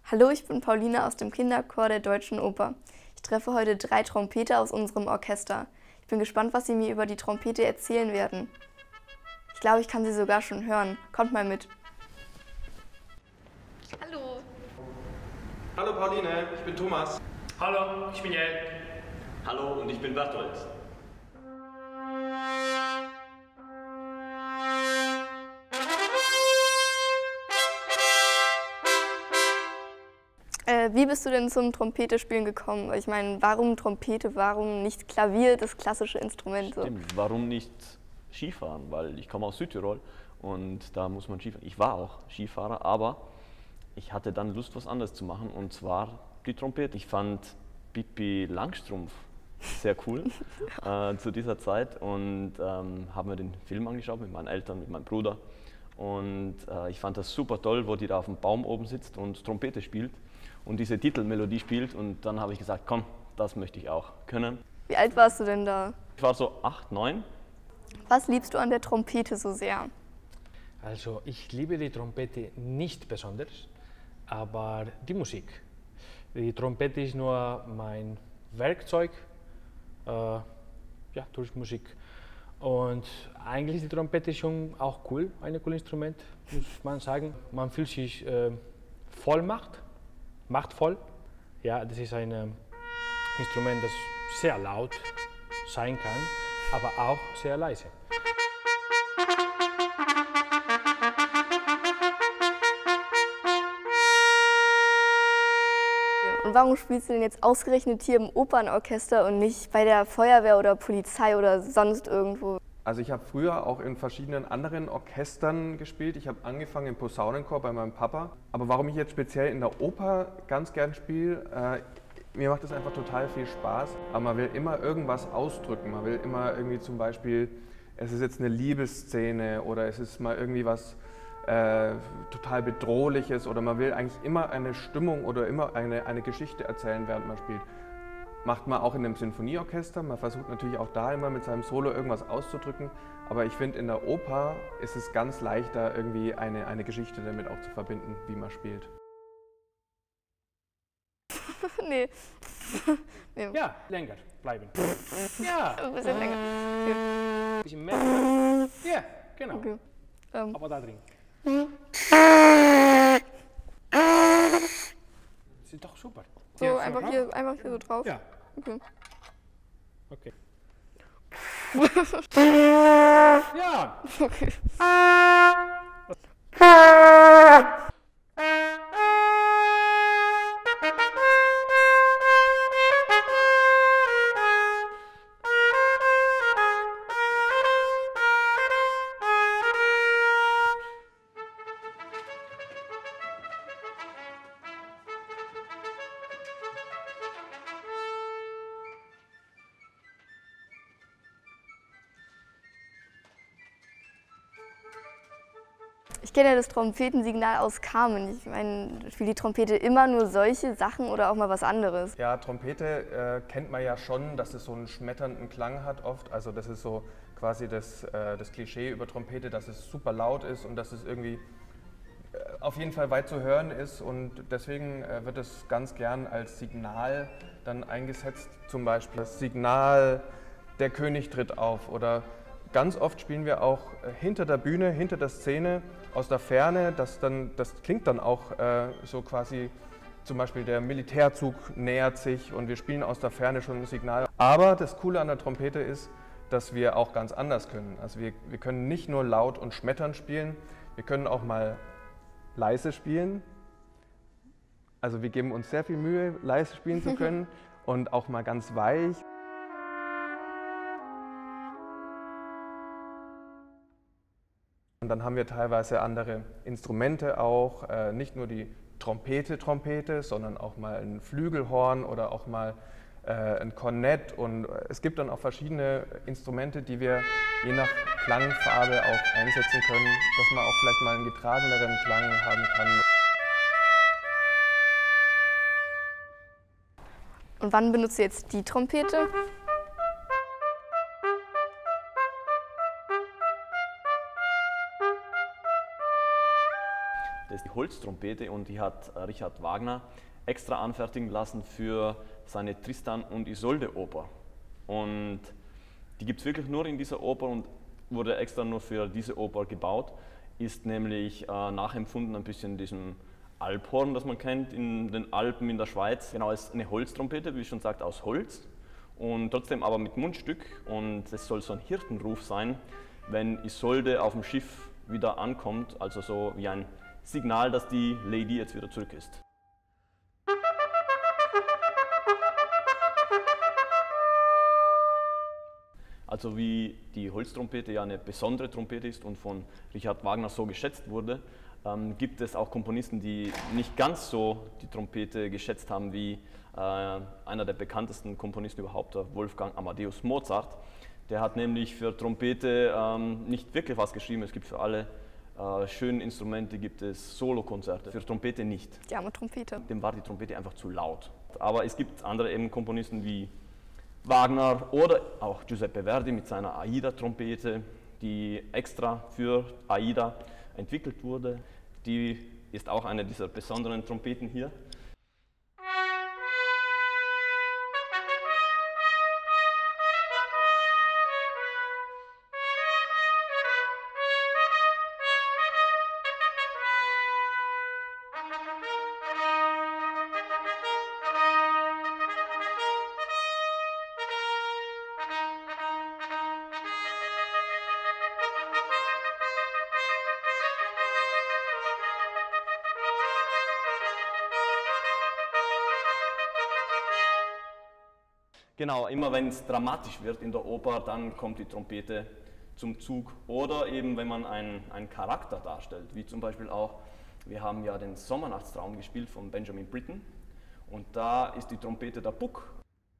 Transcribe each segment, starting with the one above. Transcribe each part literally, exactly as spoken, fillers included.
Hallo, ich bin Pauline aus dem Kinderchor der Deutschen Oper. Ich treffe heute drei Trompeter aus unserem Orchester. Ich bin gespannt, was sie mir über die Trompete erzählen werden. Ich glaube, ich kann sie sogar schon hören. Kommt mal mit. Hallo. Hallo Pauline, ich bin Thomas. Hallo, ich bin Jel. Hallo und ich bin Bertolt. Äh, wie bist du denn zum Trompetespielen gekommen? Ich meine, warum Trompete, warum nicht Klavier, das klassische Instrument? So? Stimmt, warum nicht Skifahren? Weil ich komme aus Südtirol und da muss man Skifahren. Ich war auch Skifahrer, aber ich hatte dann Lust, was anderes zu machen, und zwar die Trompete. Ich fand Pippi Langstrumpf sehr cool äh, zu dieser Zeit und ähm, habe mir den Film angeschaut mit meinen Eltern, mit meinem Bruder. Und äh, ich fand das super toll, wo die da auf dem Baum oben sitzt und Trompete spielt und diese Titelmelodie spielt. Und dann habe ich gesagt, komm, das möchte ich auch können. Wie alt warst du denn da? Ich war so acht, neun. Was liebst du an der Trompete so sehr? Also ich liebe die Trompete nicht besonders, aber die Musik. Die Trompete ist nur mein Werkzeug, äh, ja, durch Musik. Und eigentlich ist die Trompete schon auch cool, ein cooles Instrument, muss man sagen. Man fühlt sich äh, Vollmacht, machtvoll. Ja, das ist ein äh, Instrument, das sehr laut sein kann, aber auch sehr leise. Und warum spielst du denn jetzt ausgerechnet hier im Opernorchester und nicht bei der Feuerwehr oder Polizei oder sonst irgendwo? Also ich habe früher auch in verschiedenen anderen Orchestern gespielt. Ich habe angefangen im Posaunenchor bei meinem Papa. Aber warum ich jetzt speziell in der Oper ganz gern spiele, äh, mir macht es einfach total viel Spaß. Aber man will immer irgendwas ausdrücken. Man will immer irgendwie zum Beispiel, es ist jetzt eine Liebesszene oder es ist mal irgendwie was Äh, total Bedrohliches, oder man will eigentlich immer eine Stimmung oder immer eine, eine Geschichte erzählen, während man spielt. Macht man auch in einem Sinfonieorchester, man versucht natürlich auch da immer mit seinem Solo irgendwas auszudrücken, aber ich finde, in der Oper ist es ganz leichter, irgendwie eine, eine Geschichte damit auch zu verbinden, wie man spielt. nee. nee. Ja, länger bleiben. Ja. Ein bisschen länger. Okay. Ein bisschen mehr. Ja, genau. Okay. Ähm. Aber da drin. Das ist doch super. So, Ja, einfach, drauf? hier, einfach hier so drauf? Ja. Okay. Okay. Ja. Okay. Ich kenne ja das Trompetensignal aus Carmen. Ich meine, spielt die Trompete immer nur solche Sachen oder auch mal was anderes? Ja, Trompete äh, kennt man ja schon, dass es so einen schmetternden Klang hat oft. Also das ist so quasi das, äh, das Klischee über Trompete, dass es super laut ist und dass es irgendwie äh, auf jeden Fall weit zu hören ist. Und deswegen äh, wird es ganz gern als Signal dann eingesetzt. Zum Beispiel das Signal, der König tritt auf, oder ganz oft spielen wir auch hinter der Bühne, hinter der Szene, aus der Ferne. Das, dann, das klingt dann auch äh, so quasi, zum Beispiel der Militärzug nähert sich und wir spielen aus der Ferne schon ein Signal. Aber das Coole an der Trompete ist, dass wir auch ganz anders können. Also wir, wir können nicht nur laut und schmetternd spielen, wir können auch mal leise spielen. Also wir geben uns sehr viel Mühe, leise spielen zu können und auch mal ganz weich. Und dann haben wir teilweise andere Instrumente auch, äh, nicht nur die Trompete, Trompete, sondern auch mal ein Flügelhorn oder auch mal äh, ein Kornett. Und es gibt dann auch verschiedene Instrumente, die wir je nach Klangfarbe auch einsetzen können, dass man auch vielleicht mal einen getrageneren Klang haben kann. Und wann benutzt du jetzt die Trompete? Holztrompete und die hat Richard Wagner extra anfertigen lassen für seine Tristan und Isolde Oper. Und die gibt es wirklich nur in dieser Oper und wurde extra nur für diese Oper gebaut, ist nämlich äh, nachempfunden ein bisschen diesem Alphorn, das man kennt in den Alpen in der Schweiz. Genau, es ist eine Holztrompete, wie schon sagt, aus Holz und trotzdem aber mit Mundstück und es soll so ein Hirtenruf sein, wenn Isolde auf dem Schiff wieder ankommt, also so wie ein Signal, dass die Lady jetzt wieder zurück ist. Also wie die Holztrompete ja eine besondere Trompete ist und von Richard Wagner so geschätzt wurde, ähm, gibt es auch Komponisten, die nicht ganz so die Trompete geschätzt haben wie äh, einer der bekanntesten Komponisten überhaupt, der Wolfgang Amadeus Mozart. Der hat nämlich für Trompete ähm, nicht wirklich was geschrieben. Es gibt für alle äh, schönen Instrumente gibt es Solokonzerte, für Trompete nicht. Die arme Trompete. Dem war die Trompete einfach zu laut. Aber es gibt andere eben Komponisten wie Wagner oder auch Giuseppe Verdi mit seiner Aida-Trompete, die extra für Aida entwickelt wurde. Die ist auch eine dieser besonderen Trompeten hier. Genau, immer wenn es dramatisch wird in der Oper, dann kommt die Trompete zum Zug. Oder eben, wenn man einen, einen Charakter darstellt, wie zum Beispiel auch, wir haben ja den Sommernachtstraum gespielt von Benjamin Britten und da ist die Trompete der Puck.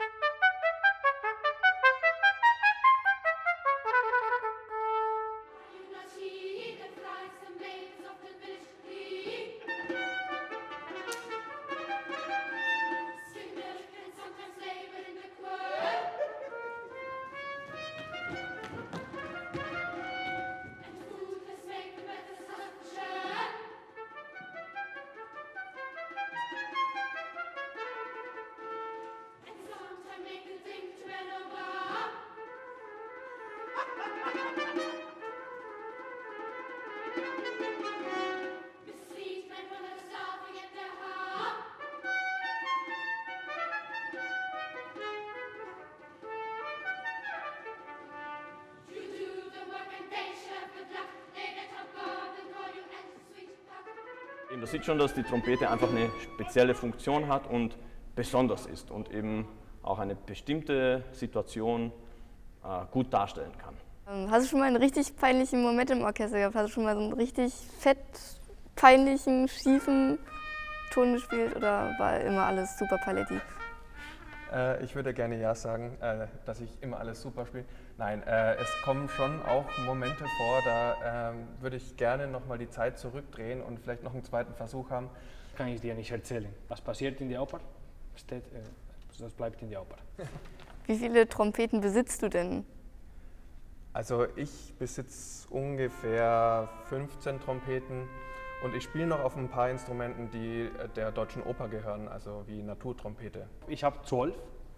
Man sieht schon, dass die Trompete einfach eine spezielle Funktion hat und besonders ist und eben auch eine bestimmte Situation äh, gut darstellen kann. Hast du schon mal einen richtig peinlichen Moment im Orchester gehabt? Hast du schon mal so einen richtig fett, peinlichen, schiefen Ton gespielt oder war immer alles super paletti? Äh, ich würde gerne ja sagen, äh, dass ich immer alles super spiele. Nein, äh, es kommen schon auch Momente vor, da äh, würde ich gerne nochmal die Zeit zurückdrehen und vielleicht noch einen zweiten Versuch haben. Kann ich dir nicht erzählen. Was passiert in der Oper, steht, äh, das bleibt in der Oper. Wie viele Trompeten besitzt du denn? Also ich besitze ungefähr fünfzehn Trompeten und ich spiele noch auf ein paar Instrumenten, die der Deutschen Oper gehören, also wie Naturtrompete. Ich habe zwölf,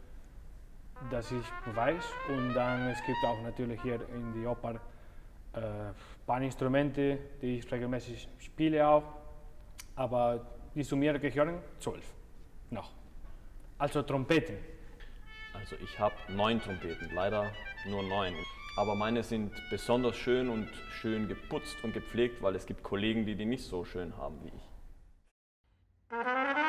das ich weiß, und dann es gibt auch natürlich hier in der Oper äh, ein paar Instrumente, die ich regelmäßig spiele auch, aber die zu mir gehören zwölf noch. Also Trompeten. Also ich habe neun Trompeten, leider nur neun. Aber meine sind besonders schön und schön geputzt und gepflegt, weil es gibt Kollegen, die die nicht so schön haben wie ich.